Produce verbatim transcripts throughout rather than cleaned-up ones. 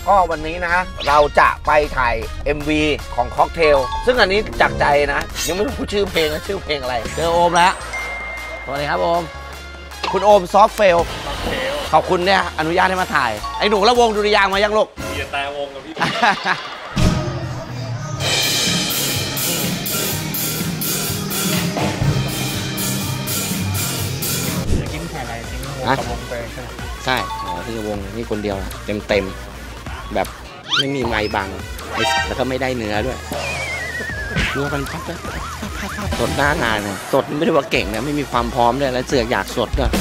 ก็วันนี้นะเราจะไปถ่าย เอ็ม วี ของค็อกเทลซึ่งอันนี้จากใจนะยังไม่รู้ชื่อเพลงนะชื่อเพลงอะไรเจอโอมแล้วสวัสดีครับโอมคุณโอมซอฟเฟลขอบคุณเนี่ยอนุญาตให้มาถ่ายไอ้หนูแล้ววงดุริยางมายังลูกเกียร์แต่วงกับพี่จะกินแค่ไหนทิ้งวงกับวงไปใช่ไหมใช่อ๋อที่วงนี่คนเดียวเต็มเต็มแบบไม่มีไม้บังแล้วก็ไม่ได้เนื้อด้วยเนื้อมันพับสดหน้างานนะสดไม่ได้ว่าเก่งนะไม่มีความพร้อมด้วยแล้วเสือกอยากสดด้วย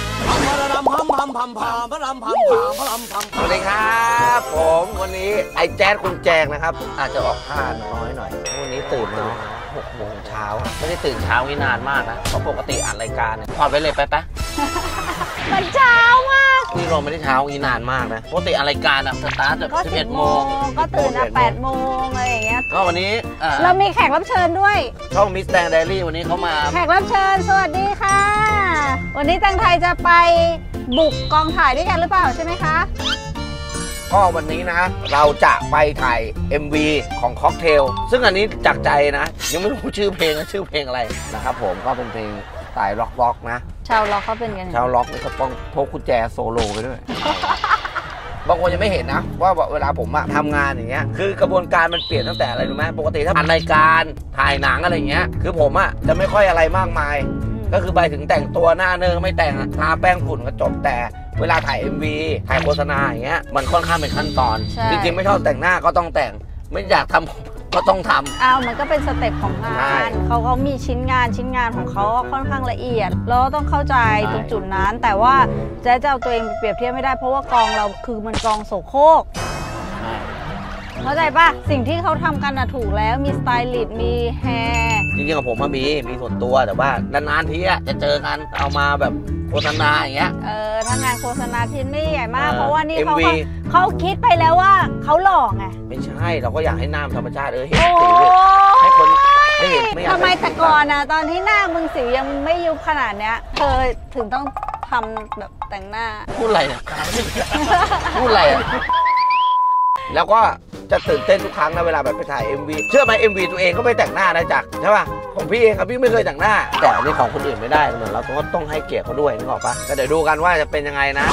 สวัสดีครับผมวันนี้ไอ้แจ๊ดคุณแจงนะครับอาจจะออกท่าน้อยหน่อยวันนี้ตื่นมาหกโมงเช้าไม่ได้ตื่นเช้านี่นานมากนะเพราะปกติอ่านรายการเนี่ยถอดไปเลยไปปะมันเช้ามากนี่เราไม่ได้เช้านี่นานมากนะปกติอ่านรายการอะสตาร์ทแบบสิบเอ็ดโมงก็ตื่นอ่ะแปดโมงอะไรอย่างเงี้ยก็วันนี้เรามีแขกรับเชิญด้วยช่องมิสแตงไดรี่วันนี้เขามาแขกรับเชิญสวัสดีค่ะวันนี้แตงไทยจะไปบุกกองถ่ายด้วยกันหรือเปล่าใช่ไหมคะก็วันนี้นะเราจะไปถ่าย เอ็ม วี ของค็อกเทลซึ่งอันนี้จากใจนะยังไม่รู้ชื่อเพลงนะชื่อเพลงอะไรนะครับผมก็เป็นเพลงสายล็อกล็อกนะชาวล็อกเขาเป็นกันชาวล็อกนี่เขาต้องพกกุญแจโซโล่ไปด้วยบางคนยังไม่เห็นนะว่าเวลาผมทำงานอย่างเงี้ยคือกระบวนการมันเปลี่ยนตั้งแต่อะไรรู้ไหมปกติถ้าอ่านรายการถ่ายหนังอะไรเงี้ยคือผมอะจะไม่ค่อยอะไรมากมายก็คือไปถึงแต่งตัวหน้าเนื้อไม่แต่งทาแป้งฝุ่นก็จบแต่เวลาถ่าย เอ็ม วี ถ่ายโฆษณาอย่างเงี้ยมันค่อนข้างเป็นขั้นตอนจริงๆไม่ชอบแต่งหน้าก็ต้องแต่งไม่อยากทำก็ต้องทำอ้าวมันก็เป็นสเต็ปของงานเขาเขามีชิ้นงานชิ้นงานของเขาค่อนข้างละเอียดแล้วต้องเข้าใจตรงจุดนั้นแต่ว่าแจ๊จะเอาตัวเองเปรียบเทียบไม่ได้เพราะว่ากองเราคือมันกองโสโครกเข้าใจป่ะสิ่งที่เขาทำกันน่ะถูกแล้วมีสไตลิสต์มีแฮร์จริงๆกับผมมีมีส่วนตัวแต่ว่านานๆทีจะเจอกันเอามาแบบโฆษณาอย่างเงี้ยเออถ้างานโฆษณาที่ไม่ใหญ่มากเพราะว่านี่เขาเขาคิดไปแล้วว่าเขาหลอกไงไม่ใช่เราก็อยากให้หน้าธรรมชาติเออเห็นสิวให้คนได้เห็นไม่อยากทำไมแต่ก่อนนะตอนที่หน้ามึงสิวยังไม่ยุบขนาดเนี้ยเธอถึงต้องทำแบบแต่งหน้าพูดอะไรเนี่ยพูดอะไรอ่ะแล้วก็จะตื่นเต้นทุกครั้งนะเวลาแบบไปถ่าย เอ็ม วี เชื่อไหม เอ็ม วี ตัวเองก็ไม่แต่งหน้านะจักใช่ป่ะของพี่เองครับพี่ไม่เคยแต่งหน้าแต่ในของคนอื่นไม่ได้เหมือนเราก็ต้องให้เกียรติเขาด้วยนึกออกปะก็เดี๋ยวดูกันว่าจะเป็นยังไงนะ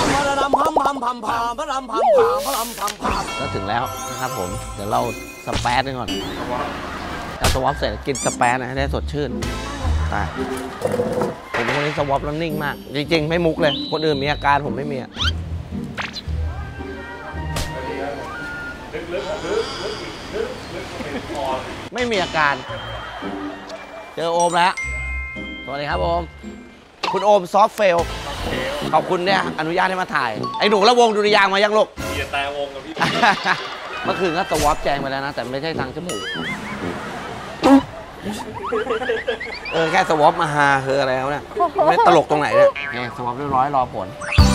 ก็ถึงแล้วนะครับผมเดี๋ยวเราสเปซกันก่อนเอาสวอปเสร็จกินสเปซนะให้ได้สดชื่นตายผมคนนี้สวอปแล้วนิ่งมากจริงๆไม่มุกเลยคนอื่นมีอาการผมไม่มีอะไม่มีอาการเจอโอมแล้วสวัสดีครับโอมคุณโอมซอฟเฟลขอบคุณเนี่ยอนุญาตให้มาถ่ายไอ้หนูแล้ววงดุริยางมายังลูกเกียร์แต่วงกับพี่เมื่อคืนก็สวอปแจงไปแล้วนะแต่ไม่ใช่ทางจมูกเออแค่สวอปมาฮาคืออะไรแล้วเนี่ยไม่ตลกตรงไหนเนี่ยเนี่ยสวอปเรียบร้อยรอผล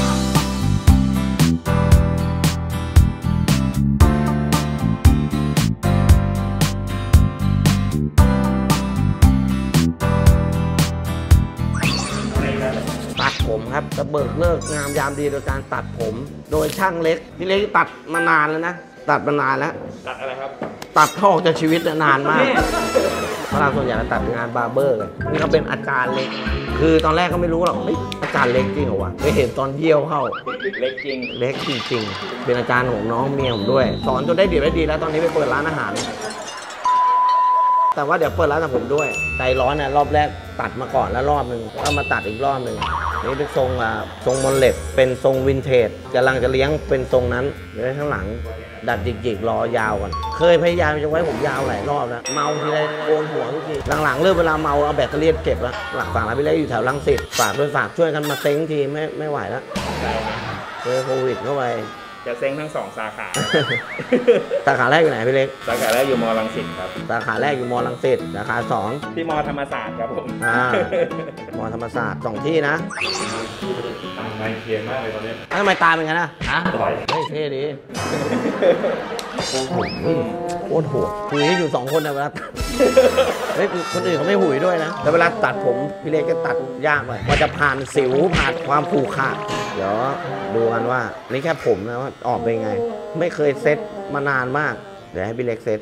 ตัดผมครับจะเบิกเลิกงามยามดีโดยการตัดผมโดยช่างเล็กพี่เล็กตัดมานานแล้วนะตัดมานานแล้วตัดอะไรครับตัดเข้าออกจากชีวิตนานมากเพราะเราส่วนใหญ่ตัดงานบาร์เบอร์เลยนี่เขาเป็นอาจารย์เล็กคือตอนแรกก็ไม่รู้หรอกอาจารย์เล็กจริงเหรอวะไปเห็นตอนเยี่ยวเข้าเล็กจริงเล็กจริงๆเป็นอาจารย์ของน้องเมียผมด้วยสอนจนได้ดีได้ดีแล้วตอนนี้ไปเปิดร้านอาหารแต่ว่าเดี๋ยวเปิดร้านกับผมด้วยใจร้อนนะรอบแรกตัดมาก่อนแล้วรอบหนึ่งก็มาตัดอีกรอบหนึ่งนี่เป็นทรงอ่ะทรงมอนเล็บเป็นทรงวินเทจกำลังจะเลี้ยงเป็นทรงนั้นเดี๋ยวข้างหลังดัดหยิกๆรอยาวก่อนเคยพยายามจะไว้ผมยาวหลายรอบแล้วเมาทีไรโกนหัวทุกทีหลังๆเริ่มเวลาเมาเอาแบตเตอรี่เก็บแล้วหลักฝั่งร้านพี่เล็กอยู่แถวรังสิตฝากด้วยฝากช่วยกันมาเซ้งทีไม่ไม่ไหวแล้วเจอโควิดเข้าไปจะเซ้งทั้งสองสาขาสาขาแรกอยู่ไหนพี่เล็กสาขาแรกอยู่มอรังสิตครับสาขาแรกอยู่มอรังสิตสาขาสองที่มอธรรมศาสตร์ครับผมอ่ามอธรรมศาสตร์สองที่นะตาไม่เคียนมากเลยตอนนี้ทำไมตาเป็นงั้นนะฮะต่อยเท่ดีโอ้โหโคตรโหดหุยอยู่สองคนนะเวลาตัดเฮ้ยคนอื่นเขาไม่หุยด้วยนะแต่เวลาตัดผมพี่เล็กก็ตัดยากเลยว่าจะผ่านสิวผ่านความผูกขาดเดี๋ยวดูกันว่านี่แค่ผมนะว่าออกเป็นไงไม่เคยเซ็ตมานานมากเดี๋ยวให้พี่เล็กเซ็ต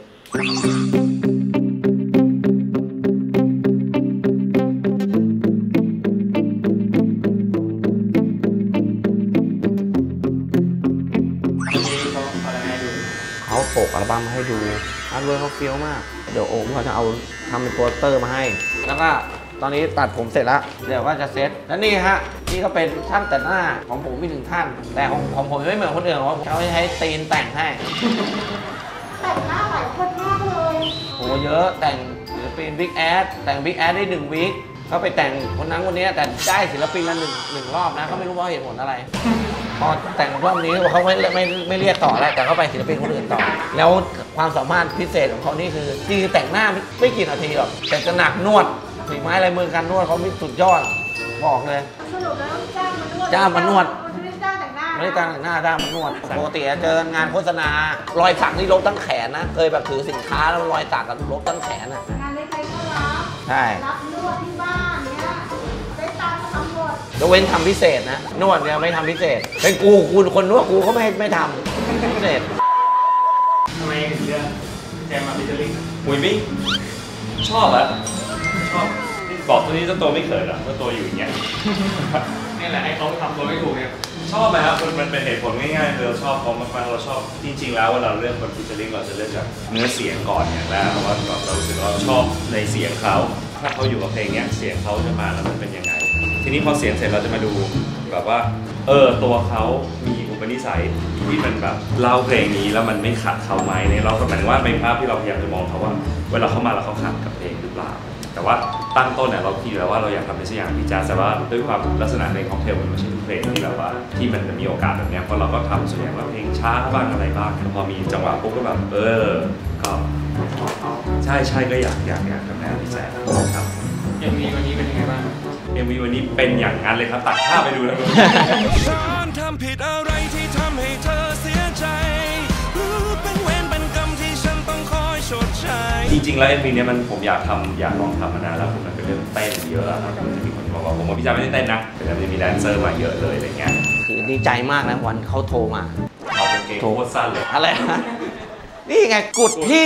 เขาปกอัลบั้มให้ดูอาร์ตเวิร์คเขาเฟี้ยวมากเดี๋ยวโอ้เขาจะเอาทำเป็นโปสเตอร์มาให้แล้วก็ตอนนี้ตัดผมเสร็จแล้วเดี๋ยวก็จะเซ็ตแล้วนี่ฮะนี่ก็เป็นช่างแต่งหน้าของผมมีหนึ่งท่านแต่ของของผมไม่เหมือนคนอื่นเพราะเขาใช้ตีนแต่งให้แต่งหน้าหลายคนมากเลยโหเยอะแต่งศิลปินบิ๊กแอดแต่งบิ๊กแอดได้หนึ่งวีคเขาไปแต่งคนนั้นคนนี้แต่ได้ศิลปินละหนึ่งหนึ่งรอบนะเขาไม่รู้ว่าเหตุผลอะไรพอแต่งรอบนี้เขาไม่ไม่ไม่เรียกต่อแล้วแต่เขาไปศิลปินคนอื่นต่อแล้วความสามารถพิเศษของเขานี่คือจริงแต่งหน้าไม่กี่นาทีหรอกแต่จะหนักนวดฝีไม้ลายมือการนวดเขาไม่สุดยอดบอกเลยสรุปแล้วจ้างมานวดจ้างมานวดไม่ได้จ้างแต่งหน้าไม่ได้จ้างแต่งหน้าจ้างมานวดปกติเจองานโฆษณารอยสักนี่ลบตั้งแขนนะเคยแบบถือสินค้าแล้วรอยสักกับลบตั้งแขนอ่ะงานเล็กๆก็รับใช่รับนวดที่บ้านเนี้ยได้ตังค์ทำหมดยกเว้นทำพิเศษนะนวดเนี่ยไม่ทำพิเศษเป็นกูกูคนนวดกูเขาไม่ไม่ทำพิเศษทำไมถึงเลือกแจมมาฟิชเชอร์ลิงหุยมิ้งชอบอะชอบบอกตัวนี้เจ้าตัวไม่เขินหรอกเจ้าตัวอยู่อย่างเงี้ยนี่แหละไอ้เขาทำตัวไม่ถูกเนี่ยชอบไหมครับมันเป็นเหตุผลง่ายๆคือเราชอบเขามากๆเราชอบจริงๆแล้วเวลาเราเลือกคนฟิชเชอร์ลิงเราจะเลือกจากเนื้อเสียงก่อนอย่างแรกเพราะว่าเรารู้สึกว่าเราชอบในเสียงเขาถ้าเขาอยู่กับเพลงเนี้ยเสียงเขาจะมาแล้วมันเป็นยังไงทีนี้พอเสียงเสร็จเราจะมาดูแบบว่าเออตัวเขามีอุปนิสัยที่มันแบบเล่าเพลงนี้แล้วมันไม่ขัดเขาไหมเนี่ยเราหมายถึงว่าเป็นภาพที่เราพยายามจะมองเขาว่าเวลาเขามาแล้วเขาขัดกับเพลงหรือเปล่าแต่ว่าตั้งต้นเนี่ยเราคิดแล้วว่าเราอยากทำเป็นสักอย่างที่แจ๊สแต่ว่าด้วยความลักษณะเพลงของเพลงมันไม่ใช่เพลงที่แบบว่าที่มันมีโอกาสแบบนี้เพราะเราก็ทำส่วนใหญ่ว่าเพลงช้าบ้างอะไรบ้างพอมีจังหวะปุ๊บก็แบบเออก็ใช่ใช่ก็อยากอยากอยากทำแนวที่แจ๊สครับเอ็มวีวันนี้เป็นยังไงบ้างเอ็มวีวันนี้เป็นอย่างนั้นเลยครับตัดภาพไปดูแล้วฉันทำผิดอะไรที่ทำให้เธอเสียใจรู้เป็นเวรเป็นกรรมที่ฉันต้องคอยชดใช้จริงๆแล้วเอ็มวีนี้มันผมอยากทำอยากลองทำมานานแล้วมันเป็นเรื่องเต้นเยอะครับมันจะมีคนบอกว่าผมว่าพี่จ๊าไม่ได้เต้นนะแต่จะมีแดนเซอร์มาเยอะเลยอะไรเงี้ยคือดีใจมากนะวันเขาโทรมาเขาเป็นเกย์โคตรสั้นเลยอะไรนะนี่ไงกุดพี่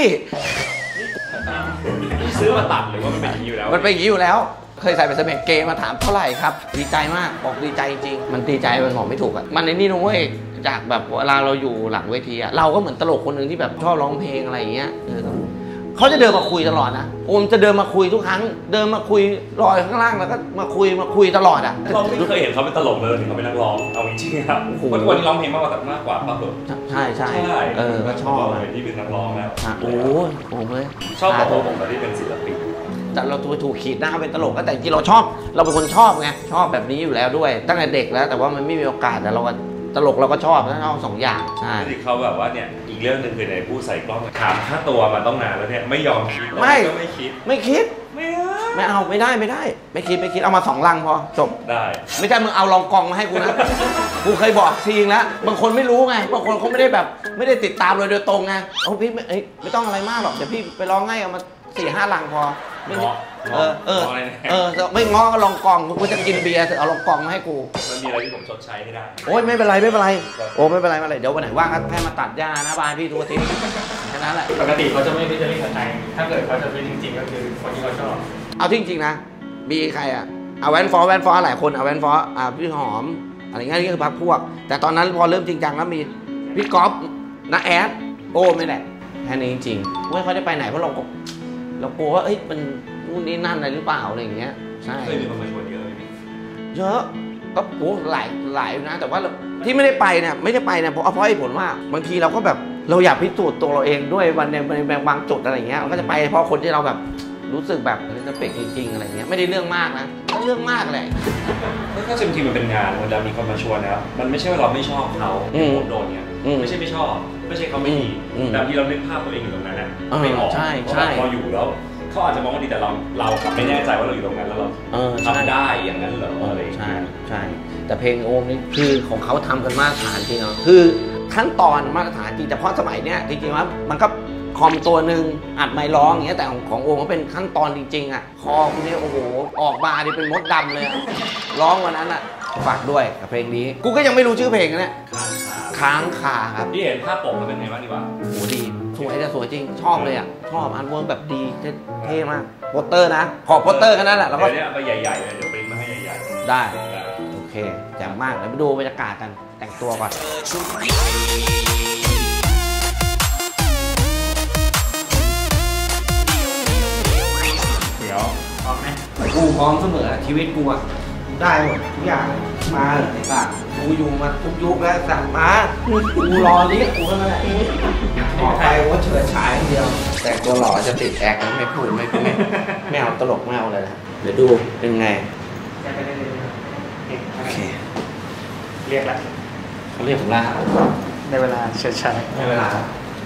ซื้อมาตัดหรือว่ามันเป็นอย่างนี้อยู่แล้วมันเป็นอย่างนี้อยู่แล้วเคยใส่เป็นเสม็ดเกย์มาถามเท่าไหร่ครับดีใจมากบอกดีใจจริงมันดีใจมันบอกไม่ถูกอ่ะมันในนี่นะเว้ยจากแบบเวลาเราอยู่หลังเวทีอ่ะเราก็เหมือนตลกคนหนึ่งที่แบบชอบร้องเพลงอะไรอย่างเงี้ยเขาจะเดินมาคุยตลอดนะโอมจะเดินมาคุยทุกครั้งเดินมาคุยลอยข้างล่างแล้วก็มาคุยมาคุยตลอดอ่ะเราไม่เคยเห็นเขาเป็นตลกเลยถึงเขาเป็นนักร้องเอาจริงๆครับวันวันนี้ร้องเพลงมากกว่าแต่มากกว่าป่ะเหรอใช่ใช่เออก็ชอบเลยที่เป็นนักร้องแล้วโอ้โหผมเลยชอบตัวผมตอนที่เป็นศิลปินแต่เราตัวถูกขีดหน้าเป็นตลกก็แต่จริงเราชอบเราเป็นคนชอบไงชอบแบบนี้อยู่แล้วด้วยตั้งแต่เด็กแล้วแต่ว่ามันไม่มีโอกาสแต่เราตลกเราก็ชอบทั้งเอาสองอย่างใช่ที่เขาแบบว่าเนี่ยอีกเรื่องหนึ่งคือในผู้ใส่กล้องถามค่าตัวมาต้องนานแล้วเนี่ยไม่ยอมคิดไม่ไม่คิดไม่คิดไม่ไม่เอาไม่ได้ไม่ได้ไม่คิดไม่คิดเอามาสองลังพอจบได้ไม่ใช่มึงเอาลองกองมาให้กูนะกูเคยบอกทีนึงแล้วบางคนไม่รู้ไงบางคนเขาไม่ได้แบบไม่ได้ติดตามเลยโดยตรงไงเอาพี่ไม่ไม่ต้องอะไรมากหรอกเดี๋ยวพี่ไปร้องให้เอามาสี่ห้าลังพอไม่เออเออเออไม่ง้อก็ลองกองกูจะกินเบียร์เอาลองกองมาให้กูมันมีอะไรที่ผมชดใช้ให้ได้โอ้ยไม่เป็นไรไม่เป็นไรโอ้ไม่เป็นไรไม่เป็นไรเดี๋ยววันไหนว่างก็แค่มาตัดหญ้านะบายพี่ทุกอาทิตย์แค่นั้นแหละปกติเขาจะไม่พิจารณาใครถ้าเกิดเขาจะเป็นจริงๆก็คือคนที่เขาชอบเอาจริงๆนะมีใครอ่ะเอาแวนฟอร์แวนฟอร์หลายคนเอาแวนฟอร์อ่าพี่หอมอะไรเงี้ยนี่คือพักพวกแต่ตอนนั้นพอเริ่มจริงจังแล้วมีพี่ก๊อฟน้าแอดโอ้ไม่แหละแค่นี้จริงๆไม่ค่อยได้ไปไหนเพราะเราเรากลัวว่าเอ้ยมันนู่นนี่นั่นอะไรหรือเปล่าอะไรอย่างเงี้ยใช่เคยมีคนมาชวนเยอะไหมเยอะก็โอ้หลายหลายนะแต่ว่าที่ไม่ได้ไปเนี่ยไม่ได้ไปเนี่ยเพราะเพราะไอ้ผลว่าบางทีเราก็แบบเราอยากพิสูจน์ตัวเราเองด้วยวันในในบางจุดอะไรเงี้ยมันก็จะไปเพราะคนที่เราแบบรู้สึกแบบจะเป็นจริงๆอะไรเงี้ยไม่ได้เรื่องมากนะก็เรื่องมากเลยถ้าจริงๆมันเป็นงานเวลามีคนมาชวนนะครับมันไม่ใช่ว่าเราไม่ชอบเขาโดนเนี่ยไม่ใช่ไม่ชอบไม่ใช่เขาไม่ดีแต่ที่เราเล่นภาพตัวเองอยู่ตรงนั้นนะไม่ออกใช่ใช่พออยู่แล้วเขาอาจจะมองว่าดีแต่เราเราไม่แน่ใจว่าเราอยู่ตรงนั้นแล้วเราทำได้อย่างนั้นเหรออะไรใช่ใช่แต่เพลงโอมนี่คือของเขาทำกันมากฐานจริงเนาะคือขั้นตอนมาตรฐานจริงแต่เพราะสมัยเนี้ยจริงๆว่ามันก็คอมตัวหนึ่งอัดไมค์ร้องอย่างเงี้ยแต่ของของโอมก็เป็นขั้นตอนจริงๆอ่ะคอคุณเนี่ยโอ้โหออกมาเนี่ยเป็นมดดำเลยร้องวันนั้นอ่ะฝากด้วยกับเพลงนี้กูก็ยังไม่รู้ชื่อเพลงนะเนี่ยค้างคาครับที่เห็นภาพปกมันเป็นไงบ้างดีกว่าโอ้ดีสวยแต่สวยจริงชอบเลยอ่ะชอบอันเวิร์กแบบดีเท่มากโปสเตอร์นะขอโปสเตอร์แค่นั้นแหละแล้วก็เดี๋ยวนี้เอาไปใหญ่ๆเลยเดี๋ยวปริ้นมาให้ใหญ่ๆได้โอเคแจ่มมากเดี๋ยวไปดูบรรยากาศกันแต่งตัวก่อนเดี๋ยวพร้อมไหมกูพร้อมเสมอชีวิตกูอ่ะได้หมดทุกอย่างมาเลยไอ้บ้ากูอยู่มาทุกยุคแล้วสั่งมากูรอเรียกกูนั่นแหละขอไปว่าเฉิดฉายเดียวแต่ตัวหล่อจะติดแอคไม่พูดไม่ไม่ไม่เอาตลกไม่เอาอะไรนะเดี๋ยวดูเป็นไงโอเคเรียกแล้วเขาเรียกผมแล้วในเวลาเฉิดฉายในเวลา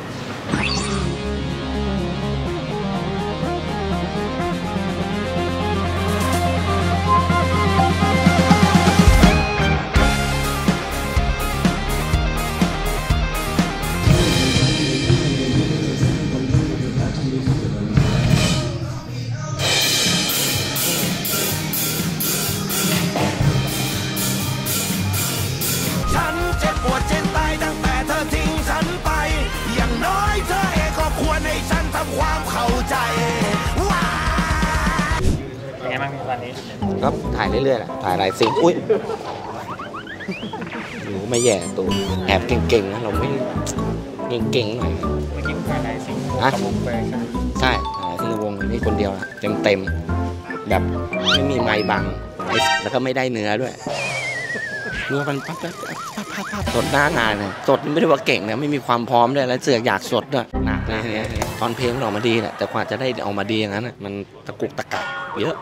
เป็นไงบ้างวันนี้ก็ถ่ายเรื่อยๆแหละถ่ายหลายสิ่งอุ้ยหนูไม่แย่ตัวแอบเก่งๆนะเราไม่เก่งๆหน่อยเมื่อกี้ถ่ายหลายสิ่งฮะใช่ถ่ายสิ่งในวงนี่คนเดียวนะเต็มๆแบบไม่มีไมค์บังแล้วก็ไม่ได้เนื้อด้วยเนื้อมันปั๊บปั๊บปั๊บปั๊บสดหน้างานเลยสดไม่ได้ว่าเก่งนะไม่มีความพร้อมด้วยแล้วเสือกอยากสดด้วยหนักนะเนี่ยตอนเพลงมันออกมาดีแหละแต่กว่าจะได้ออกมาดีอย่างนั้นมันตะกุกตะกักเยอะ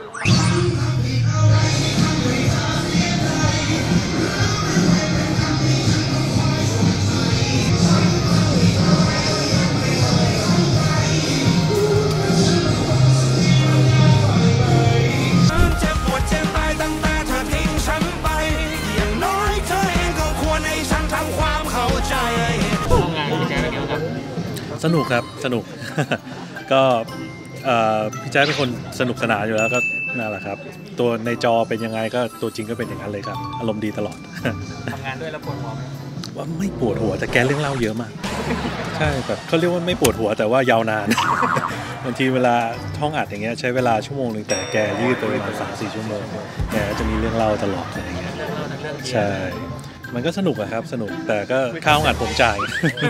สนุกครับสนุก ก็พี่แจ๊คเป็นคนสนุกสนานอยู่แล้วก็นั่นแหละครับตัวในจอเป็นยังไงก็ตัวจริงก็เป็นอย่างนั้นเลยครับอารมณ์ดีตลอดทำงานด้วยแล้วปวดหัวไหมว่าไม่ปวดหัวแต่แกเรื่องเล่าเยอะมากใช่แบบเขาเรียกว่าไม่ปวดหัวแต่ว่ายาวนานบางทีเวลาท่องอัดอย่างเงี้ยใช้เวลาชั่วโมงนึงแต่แกยืดไปประมาณสามสี่ชั่วโมงแกจะมีเรื่องเล่าตลอดอะไรเงี้ยใช่มันก็สนุกอะครับสนุกแต่ก็ค่าห้องอัดผมจ่าย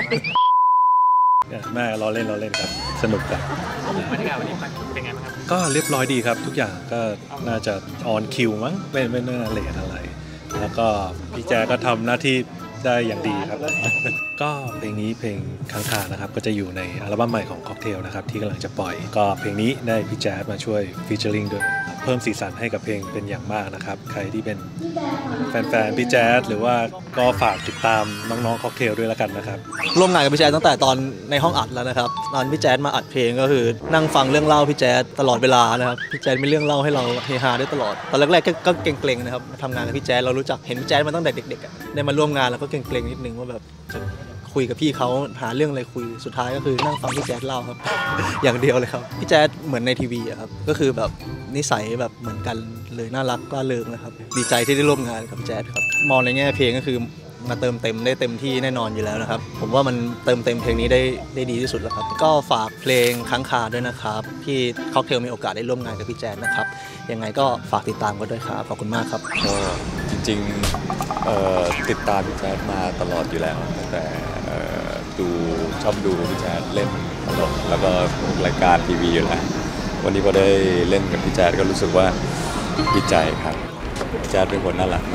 แม่ล้อเล่นล้อเล่นครับสนุกกันบรรยากาศวันนี้เป็นไงบ้างครับก็เรียบร้อยดีครับทุกอย่างก็น่าจะออนคิวมั้งไม่ไม่น่าเลทอะไรแล้วก็พี่แจก็ทำหน้าที่ได้อย่างดีครับก็เพลงนี้เพลงค้างคานะครับก็จะอยู่ในอัลบั้มใหม่ของค็อกเทลนะครับที่กำลังจะปล่อยก็เพลงนี้ได้พี่แจ๊ดมาช่วยฟีเจอริงด้วยเพิ่มสีสันให้กับเพลงเป็นอย่างมากนะครับใครที่เป็นแฟนๆพี่แจ๊ดหรือว่าก็ฝากติดตามน้องๆค็อกเทลด้วยแล้วกันนะครับร่วมงานกับพี่แจ๊ดตั้งแต่ตอนในห้องอัดแล้วนะครับตอนพี่แจ๊ดมาอัดเพลงก็คือนั่งฟังเรื่องเล่าพี่แจ๊ดตลอดเวลานะครับพี่แจ๊ดมีเรื่องเล่าให้เราเฮฮาได้ตลอดตอนแรกๆก็เกรงๆนะครับทำงานกับพี่แจ๊ดเรารู้จักเห็นพี่แจ๊ดมาตั้งแต่เด็กๆได้มาร่วมงานแล้วก็เกรงๆนิดนึงว่าแบบคุยกับพี่เขาหาเรื่องอะไรคุยสุดท้ายก็คือนั่งฟังพี่แจ๊ดเล่าครับ อย่างเดียวเลยครับพี่แจ๊ดเหมือนในทีวีครับก็คือแบบนิสัยแบบเหมือนกันเลยน่ารักกล้าเริงนะครับดีใจที่ได้ร่วมงานกับพี่แจ๊ดครับมองในแง่เพลงก็คือมาเติมเต็มได้เต็มที่แน่นอนอยู่แล้วนะครับผมว่ามันเติมเต็มเพลงนี้ได้ได้ดีที่สุดแล้วครับก็ฝากเพลงค้างคาด้วยนะครับที่ค็อกเทลมีโอกาสได้ร่วมงานกับพี่แจ๊ดนะครับยังไงก็ฝากติดตามกันด้วยครับขอบคุณมากครับก็จริงๆติดตามพี่แจ๊ดมาตลอดอยู่แล้วตั้งแต่ดูชอบดูพี่แจ๊ดเล่นตลกแล้วก็รายการทีวีอยู่แล้ววันนี้พอได้เล่นกับพี่แจ๊ดก็รู้สึกว่าดีใจครับพี่แจ๊ดเป็นคนน่ารัก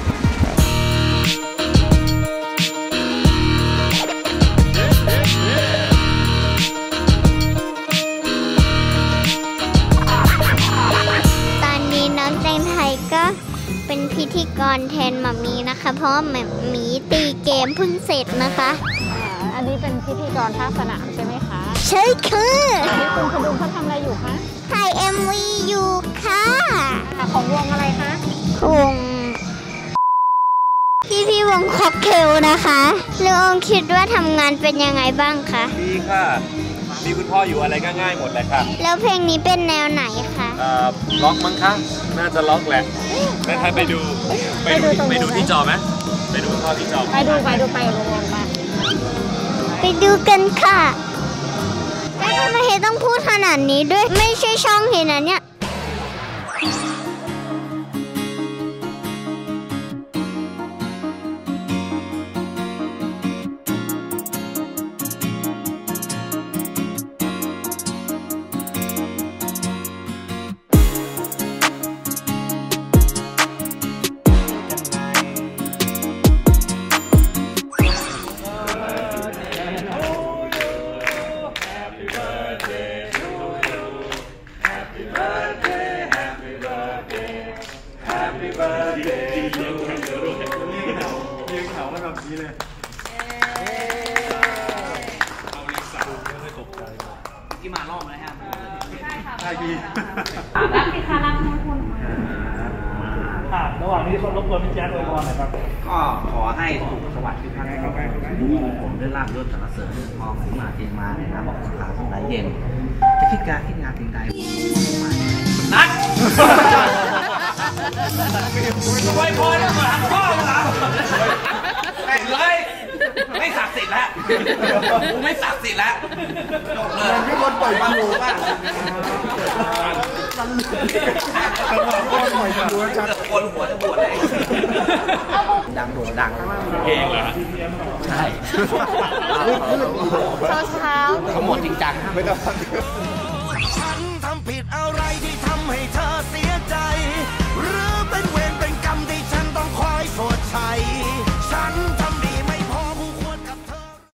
เป็นพิธีกรแทนหม่ามีนะคะเพราะว่าหม่ามีตีเกมเพิ่งเสร็จนะคะอันนี้เป็นพิธีกรภาคสนามใช่ไหมคะใช่ค่ะนี่คุณพดุงเขาทำอะไรอยู่คะถ่าย เอ็ม วี อยู่ค่ะของวงอะไรคะวงพี่พี่ๆวงค็อกเทลนะคะลุงองคิดว่าทำงานเป็นยังไงบ้างคะดีค่ะมีคุณพ่ออยู่อะไรก็ง่ายหมดเลยค่ะแล้วเพลงนี้เป็นแนวไหนคะเอ่อล็อกมั้งคะน่าจะล็อกแหละงั้นให้ไปดูไปดูไปดูที่จอไหมไปดูคุณพ่อที่จอไปดูไปดูไปลงไปไปดูกันค่ะแล้วทำไมเฮต้องพูดขนาดนี้ด้วยไม่ใช่ช่องเฮนะเนี่ยที่มารอบเลยครับใช่พี่รักสิคะรักทุกคนค่ะระหว่างนี้รบกวนพี่แจ๊ดอวยพรหน่อยครับก็ขอให้สุขสวัสดิ์ทุกท่านผมได้ลาบยศสรรเสริญมองขึ้นมาเทียงมาในน้ำบอกสาสมัยเย็นจะคิดการคิดงานถึงใดนัดอวยพรแล้วมาพ่อเราไม่เลยไม่ศักดิ์สิทธิ์แล้วไม่ศักดิ์สิทธิ์แล้วจบเลยพี่คนปล่อยมาหมูป่ะคนปล่อยมาหมูจัดคนหัวจะปวดเลยดังโด่งดังเพลงเหรอใช่เช้าเช้าเขาหมดจริงจังไม่ต้องฉันทำผิดอะไรที่ทำให้เธอเสียใจหรือเป็น